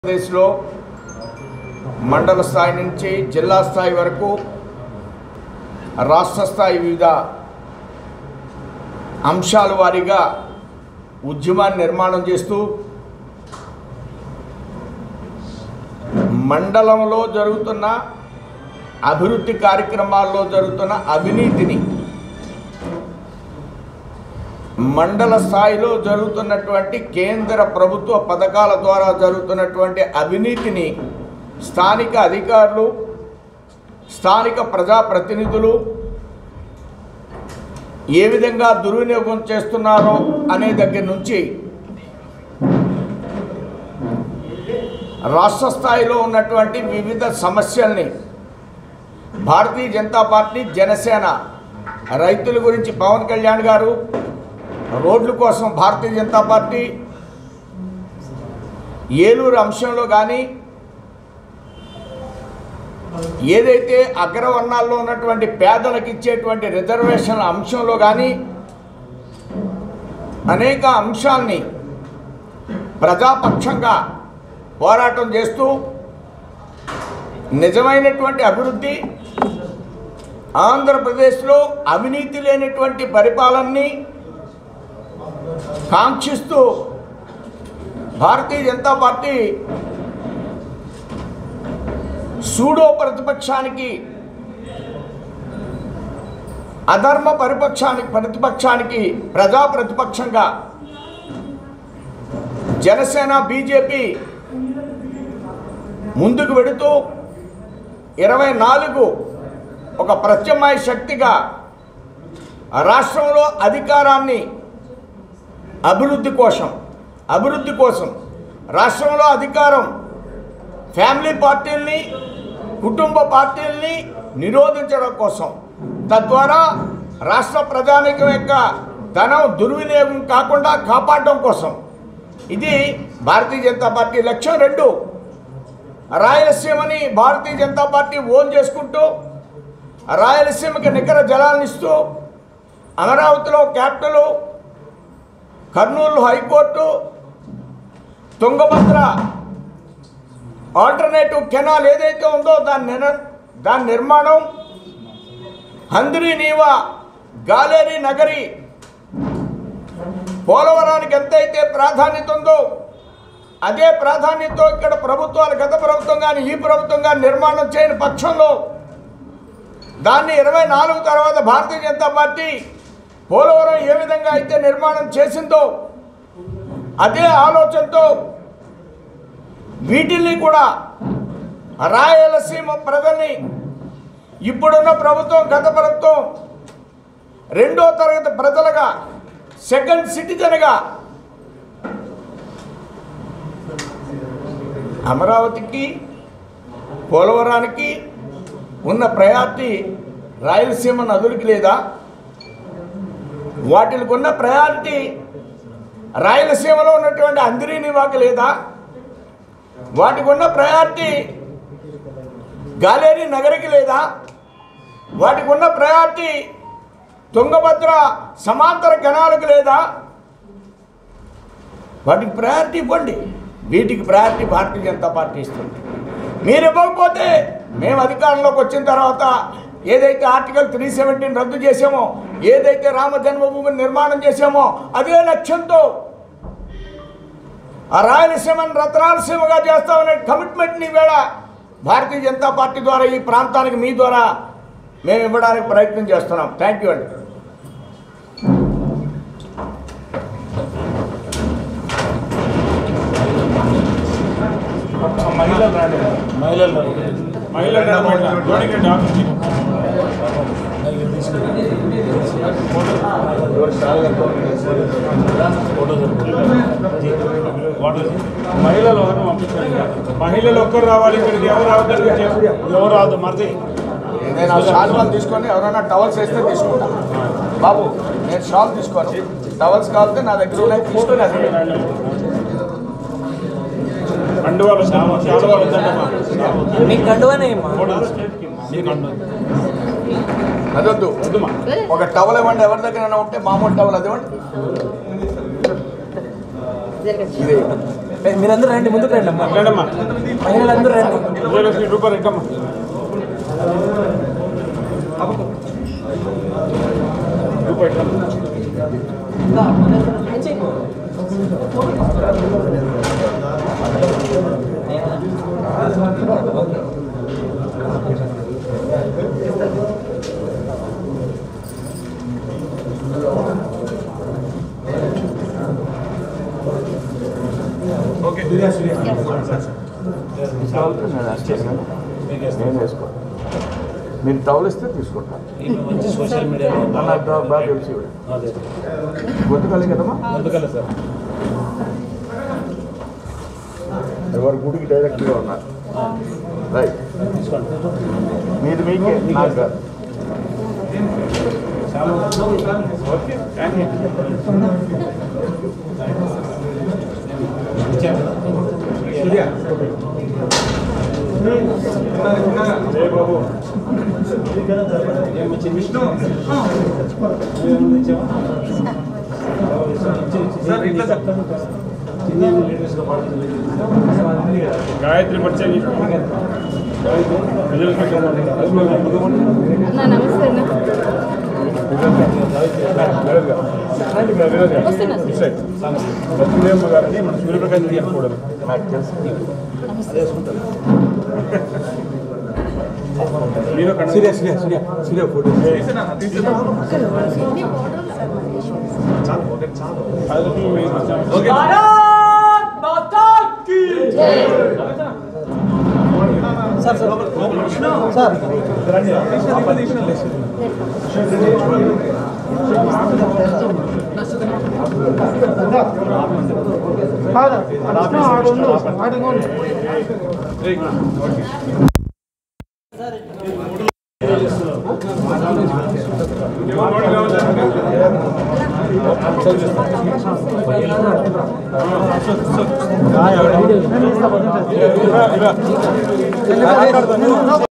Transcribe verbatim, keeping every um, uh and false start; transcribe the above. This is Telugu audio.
ఆంధ్రప్రదేశ్లో మండల స్థాయి నుంచి జిల్లా స్థాయి వరకు రాష్ట్ర స్థాయి వివిధ అంశాల వారీగా ఉద్యమాన్ని నిర్మాణం చేస్తూ మండలంలో జరుగుతున్న అభివృద్ధి కార్యక్రమాల్లో జరుగుతున్న అవినీతిని, మండల స్థాయిలో జరుగుతున్నటువంటి కేంద్ర ప్రభుత్వ పథకాల ద్వారా జరుగుతున్నటువంటి అవినీతిని స్థానిక అధికారులు, స్థానిక ప్రజాప్రతినిధులు ఏ విధంగా దుర్వినియోగం చేస్తున్నారో అనే దగ్గర నుంచి రాష్ట్ర స్థాయిలో ఉన్నటువంటి వివిధ సమస్యల్ని భారతీయ జనతా పార్టీ, జనసేన, రైతుల గురించి పవన్ కళ్యాణ్ గారు, రోడ్ల కోసం భారతీయ జనతా పార్టీ, ఏలూరు అంశంలో కానీ, ఏదైతే అగ్రవర్ణాల్లో ఉన్నటువంటి పేదలకు ఇచ్చేటువంటి రిజర్వేషన్ల అంశంలో కానీ అనేక అంశాల్ని ప్రజాపక్షంగా పోరాటం చేస్తూ నిజమైనటువంటి అభివృద్ధి, ఆంధ్రప్రదేశ్లో అవినీతి లేనటువంటి పరిపాలనని కాంక్షిస్తూ భారతీయ జనతా పార్టీ సూడో ప్రతిపక్షానికి, అధర్మ పరిపక్షానికి ప్రతిపక్షానికి ప్రజా ప్రతిపక్షంగా జనసేన, బీజేపీ ముందుకు వెడుతూ ఇరవై నాలుగు ఒక ప్రత్యామ్నాయ శక్తిగా రాష్ట్రంలో అధికారాన్ని అభివృద్ధి కోసం అభివృద్ధి కోసం రాష్ట్రంలో అధికారం ఫ్యామిలీ పార్టీల్ని, కుటుంబ పార్టీల్ని నిరోధించడం కోసం, తద్వారా రాష్ట్ర ప్రజానీకం యొక్క ధనం దుర్వినియోగం కాకుండా కాపాడడం కోసం ఇది భారతీయ జనతా పార్టీ లక్ష్యం. రెండు, రాయలసీమని భారతీయ జనతా పార్టీ ఓన్ చేసుకుంటూ రాయలసీమకి నికర జలాలను ఇస్తూ అమరావతిలో capital, Kurnool high court, Tungabhadra alternative canal ఏదైతే ఉందో దాని నిర్ దాని నిర్మాణం, హంద్రీ నీవా, గాలేరి నగరి, పోలవరానికి ఎంతైతే ప్రాధాన్యత ఉందో అదే ప్రాధాన్యతతో ఇక్కడ ప్రభుత్వాలు, గత ప్రభుత్వం కానీ ఈ ప్రభుత్వం కానీ నిర్మాణం చేయని పక్షంలో దాన్ని ఇరవై నాలుగు తర్వాత భారతీయ జనతా పార్టీ పోలవరం ఏ విధంగా అయితే నిర్మాణం చేసిందో అదే ఆలోచనతో వీటిల్ని కూడా రాయలసీమ ప్రజల్ని ఇప్పుడున్న ప్రభుత్వం, గత ప్రభుత్వం రెండో తరగతి ప్రజలుగా, సెకండ్ సిటిజన్గా అమరావతికి, పోలవరానికి ఉన్న ప్రయారిటీ రాయలసీమ నదులకి లేదా? వాటికి ఉన్న ప్రయారిటీ రాయలసీమలో ఉన్నటువంటి హంద్రీ నీవాకి లేదా? వాటికి ఉన్న ప్రయారిటీ గాలేరి నగరికి లేదా? వాటికి ఉన్న ప్రయారిటీ తుంగభద్ర సమాంతర కెనాలకు లేదా? వాటికి ప్రయారిటీ ఇవ్వండి. వీటికి ప్రయారిటీ భారతీయ జనతా పార్టీ ఇస్తుంది. మీరు ఇవ్వకపోతే మేము అధికారంలోకి వచ్చిన తర్వాత ఏదైతే ఆర్టికల్ త్రీ సెవెంటీన్ రద్దు చేసామో, ఏదైతే రామ జన్మభూమిని నిర్మాణం చేసామో అదే లక్ష్యంతో ఆ రాయలసీమను రత్నాలసీమగా చేస్తామనే కమిట్మెంట్ని వేళ భారతీయ జనతా పార్టీ ద్వారా ఈ ప్రాంతానికి మీ ద్వారా మేము ఇవ్వడానికి ప్రయత్నం చేస్తున్నాం. థ్యాంక్ యూ అండి. మహిళలు మహిళలు ఒక్కరు రావాలి ఇక్కడికి. ఎవరు రావద్దు, ఎవరు రావద్దు. మరిది నేను ఆ షాల్ వాళ్ళు తీసుకొని ఎవరైనా టవల్స్ వేస్తే తీసుకుంటా. బాబు నేను షాల్ తీసుకోను, టవల్స్ కావాలంటే నా దగ్గర ఉన్నాయి, తీసుకొని అది కండువాలు చాలా అదొద్దు. ఒక టవల్ ఇవ్వండి, ఎవరి దగ్గర ఉంటే మామూలు టవల్ అది ఇవ్వండి. మీరందరూ రండి, ముందుకు రండి అమ్మా. రండమ్మా. మహిళలందరూ రండి. విజయలక్ష్మి రూపాయలు ఎక్కమ్మా. రూపాయి ఎక్కమ్మా. మీరు టవల్ ఇస్తే తీసుకుంటాను. సోషల్ మీడియాలో బాగా తెలిసి గొంతుకాలి కదమ్మా. సార్ ఎవరి గుడికి డైరెక్ట్గా ఉన్నారు. రైట్, మీరు మీకే నాకు కాదు. Okay, thank you. Jaya Babu. Vishnu Gayatri పరిచయం. నమస్తే లక్ష్మీదేవమ్మ గారిని మన సూర్యప్రకాశ్ తీయకూడదు. నాకు తెలుసు. మీరు Surya Surya Surya Surya photo sir sir sir